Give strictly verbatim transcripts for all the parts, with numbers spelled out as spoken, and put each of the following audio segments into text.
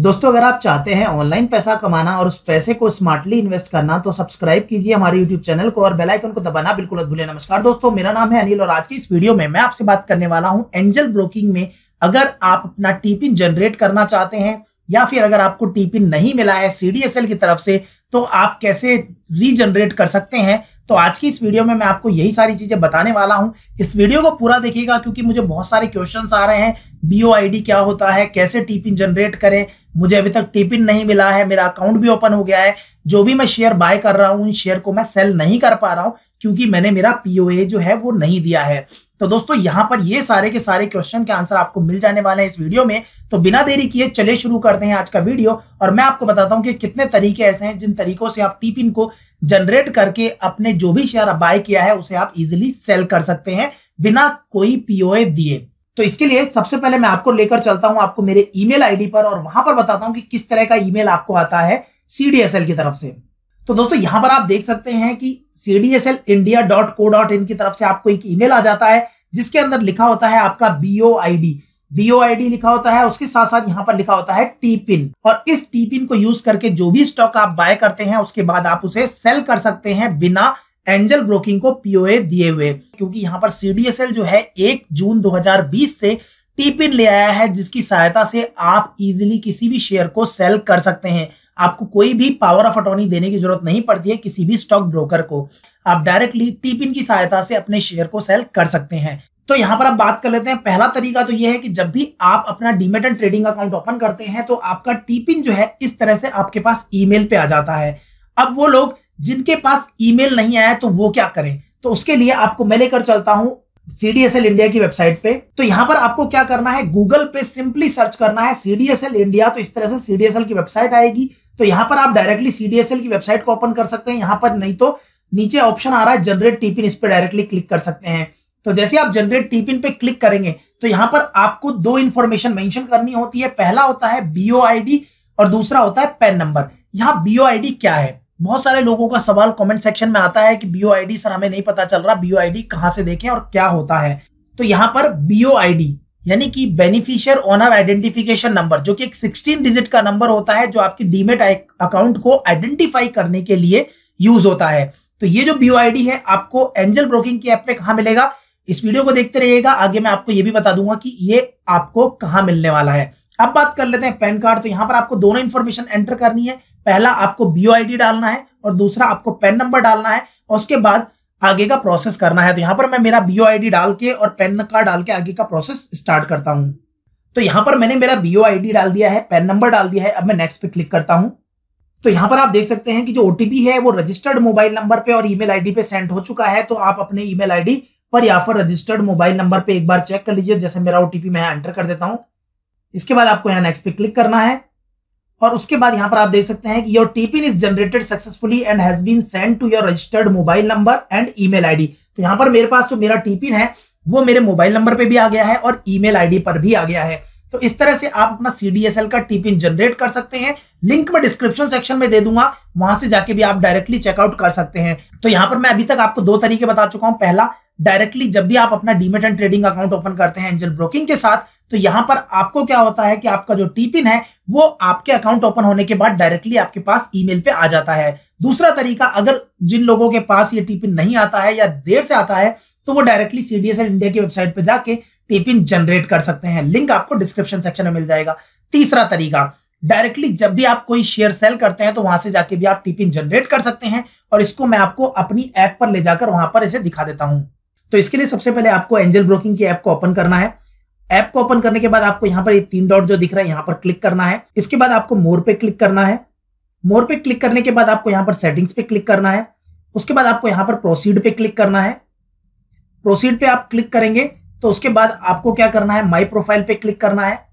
दोस्तों, अगर आप चाहते हैं ऑनलाइन पैसा कमाना और उस पैसे को स्मार्टली इन्वेस्ट करना तो सब्सक्राइब कीजिए हमारे यूट्यूब चैनल को और बेल आइकन को दबाना बिल्कुल मत भूलिए। नमस्कार दोस्तों, मेरा नाम है अनिल और आज की इस वीडियो में मैं आपसे बात करने वाला हूं एंजल ब्रोकिंग में अगर आप अपना टीपिन जनरेट करना चाहते हैं या फिर अगर आपको टीपिन नहीं मिला है सीडीएसएल की तरफ से तो आप कैसे रीजनरेट कर सकते हैं। तो आज की इस वीडियो में मैं आपको यही सारी चीजें बताने वाला हूं। इस वीडियो को पूरा देखिएगा क्योंकि मुझे बहुत सारे क्वेश्चंस आ रहे हैं। बीओआईडी क्या होता है, कैसे टीपिन जनरेट करें, मुझे अभी तक टीपिन नहीं मिला है, मेरा अकाउंट भी ओपन हो गया है, जो भी मैं शेयर बाय कर रहा हूं उन शेयर को मैं सेल नहीं कर पा रहा हूं क्योंकि मैंने मेरा पीओए जो है वो नहीं दिया है। तो दोस्तों, यहाँ पर ये सारे के सारे क्वेश्चन के आंसर आपको मिल जाने वाले हैं इस वीडियो में। तो बिना देरी किए चले शुरू करते हैं आज का वीडियो और मैं आपको बताता हूं कि कितने तरीके ऐसे हैं जिन तरीकों से आप टीपिन को जनरेट करके अपने जो भी शेयर बाय किया है उसे आप इजीली सेल कर सकते हैं बिना कोई पीओए दिए। तो इसके लिए सबसे पहले मैं आपको लेकर चलता हूं आपको मेरे ईमेल आईडी पर और वहां पर बताता हूं कि किस तरह का ईमेल आपको आता है सीडीएसएल की तरफ से। तो दोस्तों, यहां पर आप देख सकते हैं कि C D S L India dot co dot in की तरफ से आपको एक ईमेल आ जाता है जिसके अंदर लिखा होता है आपका बीओआईडी बीओआईडी लिखा होता है। उसके साथ साथ यहाँ पर लिखा होता है टीपिन और इस टीपिन को यूज करके जो भी स्टॉक आप बाय करते हैं उसके बाद आप उसे सेल कर सकते हैं बिना एंजल ब्रोकिंग को पीओए दिए हुए, क्योंकि यहाँ पर सीडीएसएल जो है एक जून दो हज़ार बीस से टीपिन ले आया है जिसकी सहायता से आप इजीली किसी भी शेयर को सेल कर सकते हैं। आपको कोई भी पावर ऑफ अटॉर्नी देने की जरूरत नहीं पड़ती है किसी भी स्टॉक ब्रोकर को। आप डायरेक्टली टीपिन की सहायता से अपने शेयर को सेल कर सकते हैं। तो यहाँ पर आप बात कर लेते हैं। पहला तरीका तो यह है कि जब भी आप अपना demat and trading account open करते हैं तो आपका टीपिन जो है इस तरह से आपके पास ईमेल पे आ जाता है। अब वो लोग जिनके पास ईमेल नहीं आया तो वो क्या करें, तो उसके लिए आपको मैं लेकर चलता हूं सीडीएसएल इंडिया की वेबसाइट पे। तो यहां पर आपको क्या करना है, गूगल पे सिंपली सर्च करना है सीडीएसएल इंडिया। तो इस तरह से सीडीएसएल की वेबसाइट आएगी। तो यहां पर आप डायरेक्टली सीडीएसएल की वेबसाइट को ओपन कर सकते हैं। यहां पर नहीं तो नीचे ऑप्शन आ रहा है जनरेट टीपिन, इस पर डायरेक्टली क्लिक कर सकते हैं। तो जैसे आप जनरेट टीपिन पे क्लिक करेंगे तो यहां पर आपको दो इंफॉर्मेशन मेंशन करनी होती है। पहला होता है बीओआईडी और दूसरा होता है पैन नंबर। यहाँ बीओआईडी क्या है, बहुत सारे लोगों का सवाल कमेंट सेक्शन में आता है कि बीओआईडी सर हमें नहीं पता चल रहा, बीओआईडी कहां से देखें और क्या होता है। तो यहां पर बीओआईडी यानी कि बेनिफिशियर ओनर आइडेंटिफिकेशन नंबर, जो कि एक सोलह डिजिट का नंबर होता है जो आपकी डीमेट अकाउंट को आइडेंटिफाई करने के लिए यूज होता है। तो ये जो बीओआईडी है आपको एंजल ब्रोकिंग की ऐप में कहां मिलेगा, इस वीडियो को देखते रहिएगा। आगे मैं आपको ये भी बता दूंगा कि ये आपको कहां मिलने वाला है। अब बात कर लेते हैं पैन कार्ड। तो यहां पर आपको दोनों इंफॉर्मेशन एंटर करनी है। पहला आपको बीओआईडी डालना है और दूसरा आपको पैन नंबर डालना है और उसके बाद आगे का प्रोसेस करना है। तो यहां पर मैं मेरा बीओआईडी डाल के और पैन कार्ड डाल के आगे का प्रोसेस स्टार्ट करता हूं। तो यहां पर मैंने मेरा बीओआईडी डाल दिया है, पैन नंबर डाल दिया है। अब मैं नेक्स्ट पे क्लिक करता हूं। तो यहां पर आप देख सकते हैं कि जो ओटीपी है वो रजिस्टर्ड मोबाइल नंबर पे और ईमेल आईडी पे सेंड हो चुका है। तो आप अपने ईमेल आईडी पर या फिर रजिस्टर्ड मोबाइल नंबर पे एक बार चेक कर लीजिए। जैसे मेरा ओटीपी मैं एंटर कर देता हूं। इसके बाद आपको यहाँ नेक्स्ट पे क्लिक करना है और उसके बाद यहां पर आप देख सकते हैं कि your TPIN is generated successfully and has been send to your registered mobile number and email ID. तो यहां पर मेरे पास जो मेरा टीपिन है वो मेरे मोबाइल नंबर पे भी आ गया है और ईमेल आईडी पर भी आ गया है। तो इस तरह से आप अपना सीडीएसएल का टीपिन जनरेट कर सकते हैं। लिंक मैं डिस्क्रिप्शन सेक्शन में दे दूंगा, वहां से जाके भी आप डायरेक्टली चेकआउट कर सकते हैं। तो यहां पर मैं अभी तक आपको दो तरीके बता चुका हूं। पहला, डायरेक्टली जब भी आप अपना demat and trading account open करते हैं एंजल ब्रोकिंग के साथ तो यहां पर आपको क्या होता है कि आपका जो टीपिन है वो आपके अकाउंट ओपन होने के बाद डायरेक्टली आपके पास ईमेल पे आ जाता है। दूसरा तरीका, अगर जिन लोगों के पास ये टीपिन नहीं आता है या देर से आता है तो वो डायरेक्टली सीडीएसएल इंडिया की वेबसाइट पे जाके टीपिन जनरेट कर सकते हैं। लिंक आपको डिस्क्रिप्शन सेक्शन में मिल जाएगा। तीसरा तरीका, डायरेक्टली जब भी आप कोई शेयर सेल करते हैं तो वहां से जाके भी आप टीपिन जनरेट कर सकते हैं और इसको मैं आपको अपनी ऐप पर ले जाकर वहां पर इसे दिखा देता हूं। तो इसके लिए सबसे पहले आपको एंजल ब्रोकिंग की ऐप को ओपन करना है। ऐप को ओपन करने के बाद आपको यहाँ पर ये तीन डॉट जो दिख रहा है यहाँ पर क्लिक करना है। इसके बाद आपको मोर पे क्लिक करना है। मोर पे क्लिक करने के बाद आपको यहाँ पर सेटिंग्स पे क्लिक करना है। उसके बाद आपको यहाँ पर प्रोसीड पे क्लिक करना है। प्रोसीड पे आप क्लिक करेंगे तो उसके बाद आपको क्या करना है, माई प्रोफाइल पे क्लिक करना है।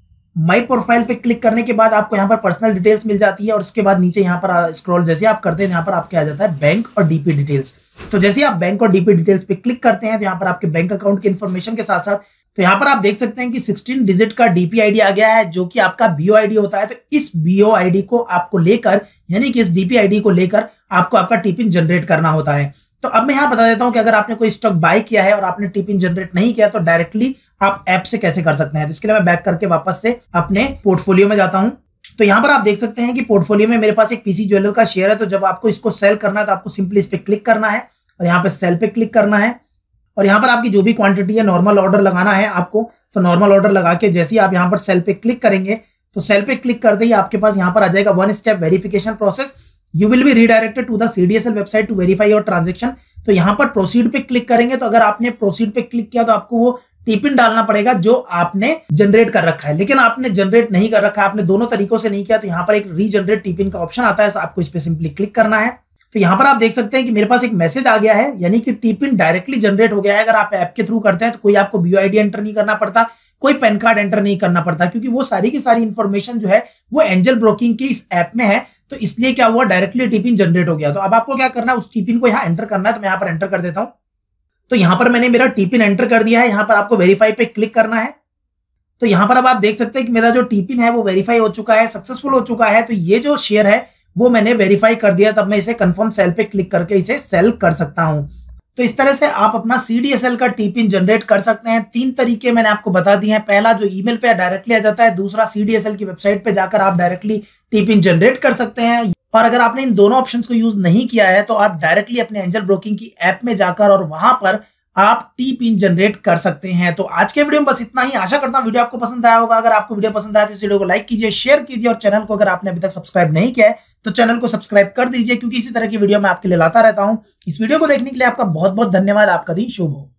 माई प्रोफाइल पे क्लिक करने के बाद आपको यहाँ पर पर्सनल डिटेल्स मिल जाती है और उसके बाद नीचे यहाँ पर स्क्रॉल जैसे आप करते हैं यहाँ पर आपके आ जाता है बैंक और डीपी डिटेल्स। तो जैसे आप बैंक और डीपी डिटेल्स पे क्लिक करते हैं तो यहाँ पर आपके बैंक अकाउंट की इन्फॉर्मेशन के साथ साथ तो यहाँ पर आप देख सकते हैं कि सोलह डिजिट का डीपी आईडी आ गया है जो कि आपका बीओआईडी होता है। तो इस बीओआईडी को आपको लेकर यानी कि इस डीपी आईडी को लेकर आपको आपका टीपिन जनरेट करना होता है। तो अब मैं यहाँ बता देता हूँ कि अगर आपने कोई स्टॉक बाय किया है और आपने टीपिन जनरेट नहीं किया तो डायरेक्टली आप ऐप से कैसे कर सकते हैं। तो इसके लिए मैं बैक करके वापस से अपने पोर्टफोलियो में जाता हूँ। तो यहाँ पर आप देख सकते हैं कि पोर्टफोलियो में मेरे पास एक पीसी ज्वेलर का शेयर है, तो जब आपको इसको सेल करना है तो आपको सिंपली इस पे क्लिक करना है और यहाँ पे सेल पे क्लिक करना है और यहाँ पर आपकी जो भी क्वांटिटी है नॉर्मल ऑर्डर लगाना है आपको। तो नॉर्मल ऑर्डर लगा के जैसे ही आप यहाँ पर सेल पे क्लिक करेंगे तो सेल पे क्लिक करते ही आपके पास यहाँ पर आ जाएगा one step verification process, you will be redirected to the CDSL website to verify your transaction. तो यहाँ पर प्रोसीड पे क्लिक करेंगे तो अगर आपने प्रोसीड पे क्लिक किया तो आपको वो टिपिन डालना पड़ेगा जो आपने जनरेट कर रखा है, लेकिन आपने जनरेट नहीं कर रखा है, आपने दोनों तरीकों से नहीं किया, तो यहाँ पर एक रीजनरेट टिपिन का ऑप्शन आता है, तो आपको इस पे सिंपली क्लिक करना है। तो यहाँ पर आप देख सकते हैं कि मेरे पास एक मैसेज आ गया है, यानी कि टिपिन डायरेक्टली जनरेट हो गया है। अगर आप ऐप के थ्रू करते हैं तो कोई आपको बीओआईडी एंटर नहीं करना पड़ता, कोई पैन कार्ड एंटर नहीं करना पड़ता, क्योंकि वो सारी की सारी इंफॉर्मेशन जो है वो एंजल ब्रोकिंग की इस ऐप में है। तो इसलिए क्या हुआ, डायरेक्टली टिपिन जनरेट हो गया। तो अब आपको क्या करना है, उस टिपिन को यहाँ एंटर करना है। तो मैं यहाँ पर एंटर कर देता हूँ। तो यहाँ पर मैंने मेरा टिपिन एंटर कर दिया है। यहाँ पर आपको वेरीफाई पे क्लिक करना है। तो यहाँ पर अब आप देख सकते हैं कि मेरा जो टिपिन है वो वेरीफाई हो चुका है, सक्सेसफुल हो चुका है। तो ये जो शेयर है वो मैंने वेरीफाई कर दिया, तब मैं इसे कंफर्म सेल पे क्लिक करके इसे सेल कर सकता हूं। तो इस तरह से आप अपना सीडीएसएल का टिपिन जनरेट कर सकते हैं। तीन तरीके मैंने आपको बता दिए हैं। पहला जो ईमेल पे डायरेक्टली आ जाता है, दूसरा सीडीएसएल की वेबसाइट पे जाकर आप डायरेक्टली टिपिन जनरेट कर सकते हैं, और अगर आपने इन दोनों ऑप्शंस को यूज नहीं किया है तो आप डायरेक्टली अपने एंजल ब्रोकिंग की ऐप में जाकर और वहां पर आप टिपिन जनरेट कर सकते हैं। तो आज के वीडियो में बस इतना ही। आशा करता हूं वीडियो आपको पसंद आया होगा। अगर आपको वीडियो पसंद आया तो इस वीडियो को लाइक कीजिए, शेयर कीजिए, और चैनल को अगर आपने अभी तक सब्सक्राइब नहीं किया है तो चैनल को सब्सक्राइब कर दीजिए, क्योंकि इसी तरह की वीडियो मैं आपके लिए लाता रहता हूं। इस वीडियो को देखने के लिए आपका बहुत बहुत धन्यवाद। आपका दिन शुभ हो।